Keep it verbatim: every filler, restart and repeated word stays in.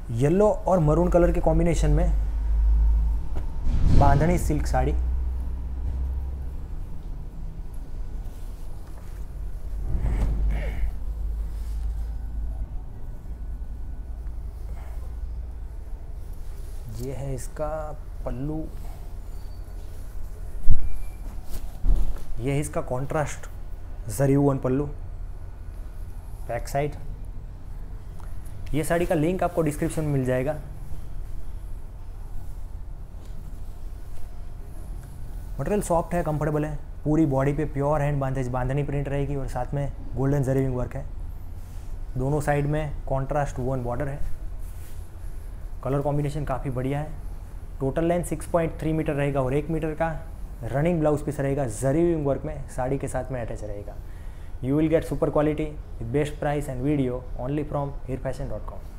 Yellow और maroon colour के combination में बांधनी सिल्क साड़ी, ये है इसका पल्लू, ये है इसका contrast zari woven pallu. Back side, ये साड़ी का लिंक आपको डिस्क्रिप्शन में मिल जाएगा। मटेरियल सॉफ्ट है, कंफर्टेबल है, पूरी बॉडी पे प्योर हैंड बांधे बांधनी प्रिंट रहेगी और साथ में गोल्डन जरी वर्क है। दोनों साइड में कॉन्ट्रास्ट वुवन बॉर्डर है। कलर कॉम्बिनेशन काफ़ी बढ़िया है। Total length six point three metre रहेगा और एक मीटर का रनिंग ब्लाउज पीस रहेगा, जरी वर्क में साड़ी के साथ में अटैच रहेगा। You will get super quality with best price and video only from here fashion dot com.